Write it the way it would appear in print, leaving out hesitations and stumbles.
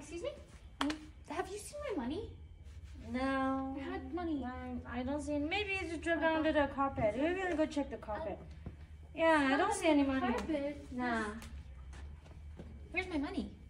excuse me? Have you seen my money? No. I had money. I don't see any. Maybe it's just dropped under the carpet. We're gonna go check the carpet. Yeah, I don't see any money. Carpet? Nah. Where's my money?